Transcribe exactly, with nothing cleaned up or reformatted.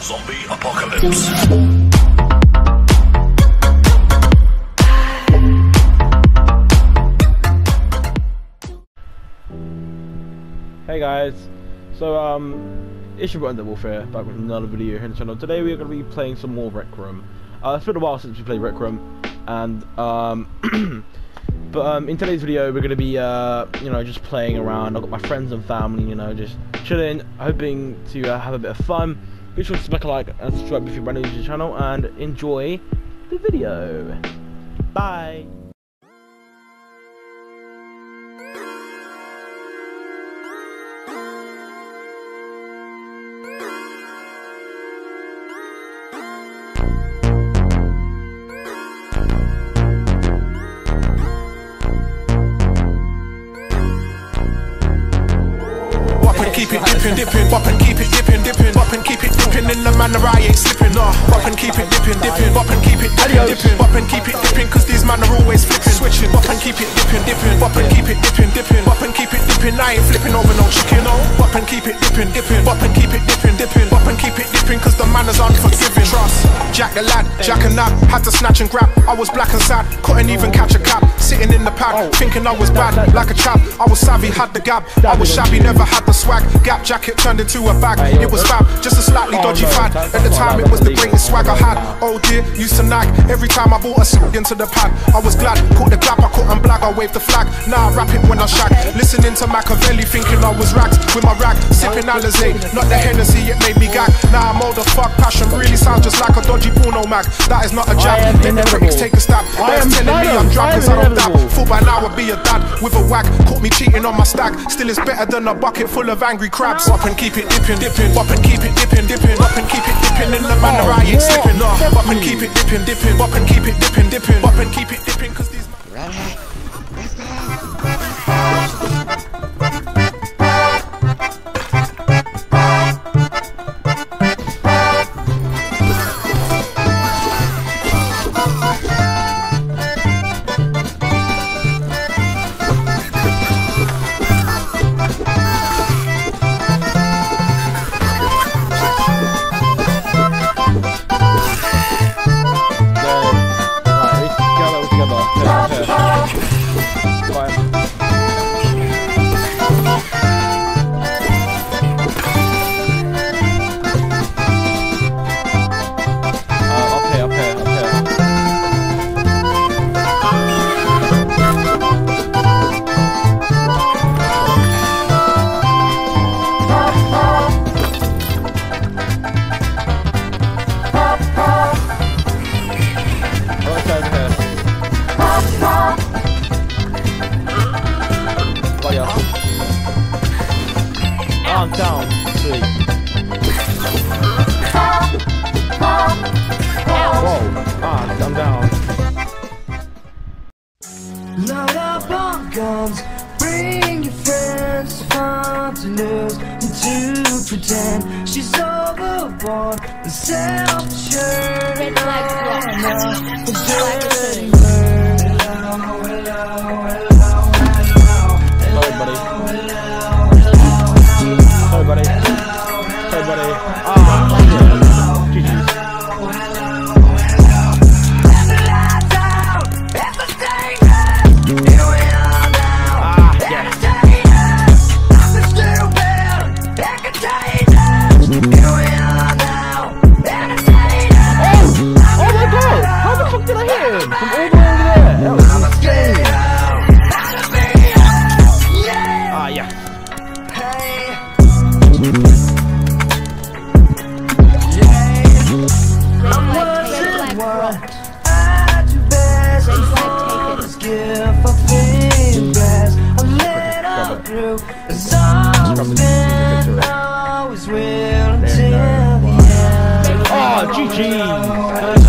Zombie apocalypse. Hey guys, so um, it's your boy Undead Warfare, back with another video here on the channel. Today we are going to be playing some more Rec Room. Uh, it's been a while since we played Rec Room, and um, but um, in today's video we're going to be uh, you know, just playing around. I've got my friends and family, you know, just chilling, hoping to uh, have a bit of fun. Be sure to smack a like and subscribe if you're brand new to the channel, and enjoy the video. Bye. Keep it dipping, dipping, bop and keep it dipping, dipping, bop and keep it dipping in the manner I ain't slipping. Nah, bop and keep it dipping, dipping, bop and keep it dipping, dipping, bop and keep it dipping, cause these man are always flipping, switching. Bop and keep it dipping, dipping, bop and keep it dipping, dipping, bop and keep it dipping. I ain't flipping over no chicken, no. Bop and keep it dipping, dipping, bop and keep it dipping, dipping, bop and keep it dipping, cause the manners unforgiving. Trust, Jack the lad, Jack and Nab, had to snatch and grab. I was black and sad, couldn't even catch a cab. Sitting in the pad, thinking I was bad, like a chap. I was savvy, had the gab. I was shabby, never had the swag. Gap jacket turned into a bag. It was fab, just a slightly dodgy fad. At the time it was the greatest swag I had. Oh dear, used to nag every time I bought a suit into the pad. I was glad, caught the clap, I couldn't blag, I waved the flag. Now I rap it when I shag. Listening to Machiavelli, thinking I was rags. With my rag, sipping Alizé, not the Hennessy, it made me gag. Now I'm older, fuck passion, really sounds just like a dodgy porno mag. That is not a jab, let the critics take a stab. They're telling me I'm drunk cause I don't dab. Thought by now I'd be a dad with a whack. Caught me cheating on my stag, still it's better than a bucket full of angry crabs. Up and keep it dipping, dipping, bop and keep it dipping, dipping, bop and keep it dipping in the manner I ain't slipping. Nah, bop and keep it dipping, dipping, bop and keep it dipping, dipping, bop and keep it dipping, cause these I'm down, three. Whoa, ah, I'm down. Load up on guns, bring your friends to fun to lose and to pretend she's overboard and self-assured. Red flag, black. The dirty word. Hello, hello, hello, hello. Sorry, buddy. Sorry, buddy. Sorry, buddy. Ah, yeah. G G's. Ah, yeah. Oh! Oh my god! How the fuck did I hit him? From all the way over there! That was insane! Ah, yeah. Oh, G G!